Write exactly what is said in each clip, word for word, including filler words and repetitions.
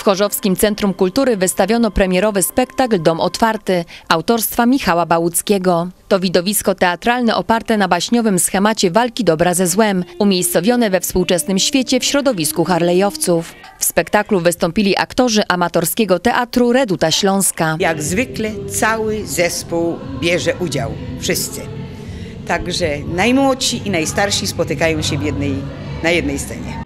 W Chorzowskim Centrum Kultury wystawiono premierowy spektakl Dom Otwarty autorstwa Michała Bałuckiego. To widowisko teatralne oparte na baśniowym schemacie walki dobra ze złem, umiejscowione we współczesnym świecie w środowisku harlejowców. W spektaklu wystąpili aktorzy amatorskiego teatru Reduta Śląska. Jak zwykle cały zespół bierze udział, wszyscy. Także najmłodsi i najstarsi spotykają się w jednej, na jednej scenie.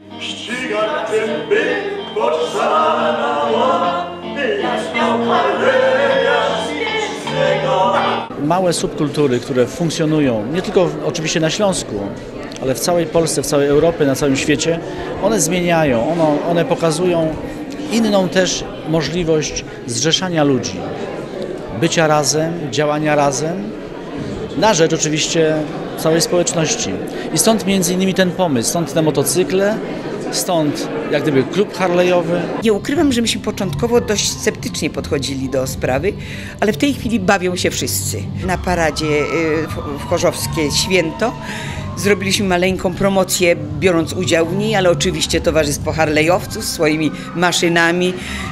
Małe subkultury, które funkcjonują nie tylko oczywiście na Śląsku, ale w całej Polsce, w całej Europie, na całym świecie, one zmieniają, one, one pokazują inną też możliwość zrzeszania ludzi, bycia razem, działania razem, na rzecz oczywiście całej społeczności. I stąd między innymi ten pomysł, stąd te motocykle, stąd jak gdyby klub harlejowy. Nie ukrywam, że myśmy początkowo dość sceptycznie podchodzili do sprawy, ale w tej chwili bawią się wszyscy. Na paradzie w Chorzowskie Święto zrobiliśmy maleńką promocję, biorąc udział w niej, ale oczywiście Towarzystwo Harlejowców swoimi maszynami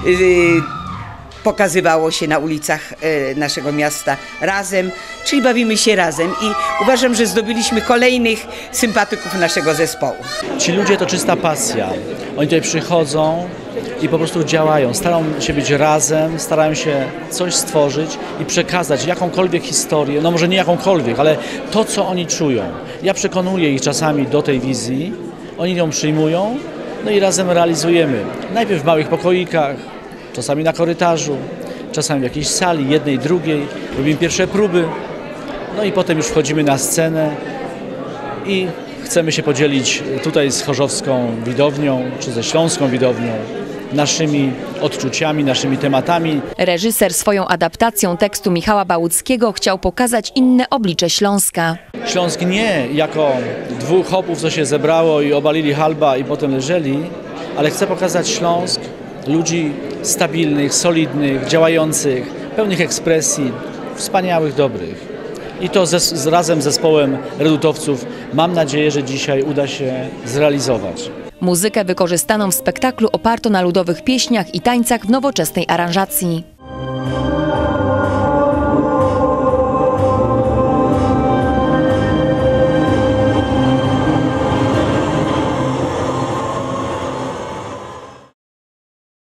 pokazywało się na ulicach naszego miasta razem, czyli bawimy się razem i uważam, że zdobyliśmy kolejnych sympatyków naszego zespołu. Ci ludzie to czysta pasja. Oni tutaj przychodzą i po prostu działają, starają się być razem, starają się coś stworzyć i przekazać jakąkolwiek historię, no może nie jakąkolwiek, ale to, co oni czują. Ja przekonuję ich czasami do tej wizji, oni ją przyjmują, no i razem realizujemy. Najpierw w małych pokoikach, czasami na korytarzu, czasami w jakiejś sali, jednej, drugiej. Robimy pierwsze próby, no i potem już wchodzimy na scenę i chcemy się podzielić tutaj z chorzowską widownią, czy ze śląską widownią, naszymi odczuciami, naszymi tematami. Reżyser swoją adaptacją tekstu Michała Bałuckiego chciał pokazać inne oblicze Śląska. Śląsk nie jako dwóch chłopów, co się zebrało i obalili halba i potem leżeli, ale chce pokazać Śląsk ludzi stabilnych, solidnych, działających, pełnych ekspresji, wspaniałych, dobrych. I to ze, z, razem z zespołem redutowców mam nadzieję, że dzisiaj uda się zrealizować. Muzykę wykorzystaną w spektaklu oparto na ludowych pieśniach i tańcach w nowoczesnej aranżacji.